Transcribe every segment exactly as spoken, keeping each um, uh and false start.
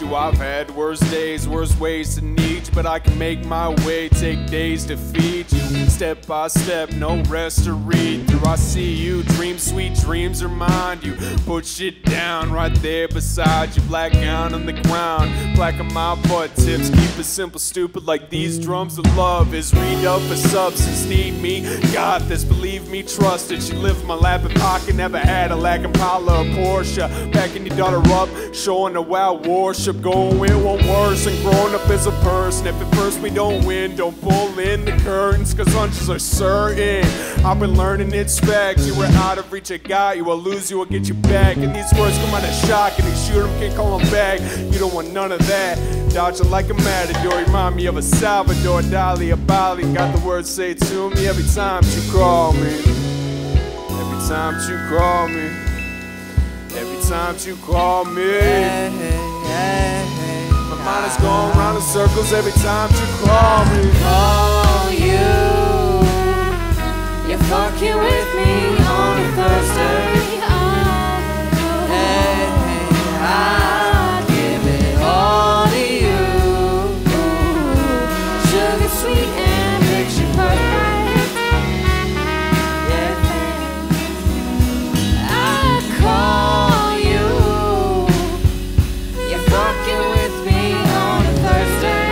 you. I've had worse days, worse ways to need you, but I can make my way, take days to feed you. Step by step, no rest to read through. I see you, dream sweet dreams remind you. Put shit down right there beside you. Black gown on the ground, black on my butt tips. Keep it simple, stupid like these drums of love. Is read up for substance, need me, got this, believe me, trust it. She lived in my lap and pocket, never had a lack Impala or Porsche. Backing your daughter up, showing a wild worship. Going with one worse and growing up as a person. If at first we don't win, don't pull in the curtains, cause hunches are certain. I've been learning it's facts. You were out of reach, I got you, I'll lose you, I'll get you back. And these words come out of shock, and they shoot them, can't call them back. You don't want none of that. Dodging like a matador, remind me of a Salvador Dali, a Bali. Got the words say to me every time you call me. Every time you call me. Every time you call me. Hey, hey, hey, hey. My mind is going round in circles every time you call me. Call you. You're fucking with me on a Thursday. Hey, hey, I give it all to you. Sugar sweet and picture perfect. Yeah. I call you. You're fucking with me on a Thursday.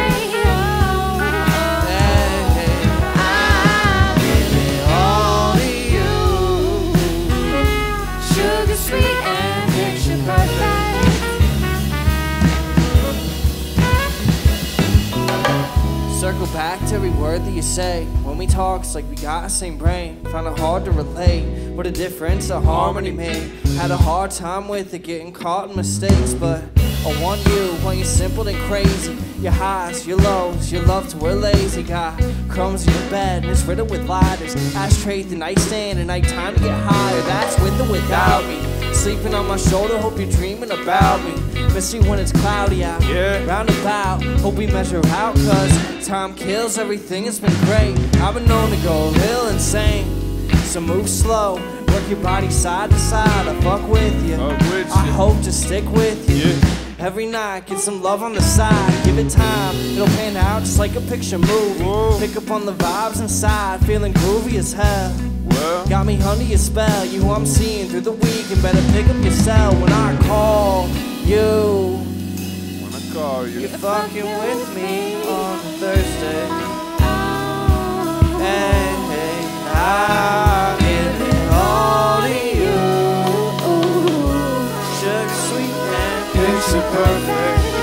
Hey, hey, I give it all to you. Sugar sweet and picture perfect. Circle back to every word that you say. When we talk, it's like we got the same brain. Found it hard to relate. What a difference a harmony made. Had a hard time with it, getting caught in mistakes. But I want you, want you simple and crazy. Your highs, your lows, your love to we're lazy. Got crumbs in your bed and it's riddled with lighters. Ashtray, the nightstand, and night time to get higher. That's with or without me. Sleeping on my shoulder, hope you're dreaming about me. Miss you when it's cloudy out, Yeah. roundabout. Hope we measure out, cause time kills everything, it's been great. I've been known to go real insane. So move slow, work your body side to side. I fuck with you, Fuck with I you. hope to stick with you. Yeah. Every night, get some love on the side. Give it time, it'll pan out just like a picture movie. Whoa. Pick up on the vibes inside, feeling groovy as hell. Well, Got me under your spell, you who I'm seeing through the week. And better pick up your cell when I call you. when I call you. You're fucking with me on a Thursday. Hey, hey, I give it all to you. Sugar sweet and picture perfect.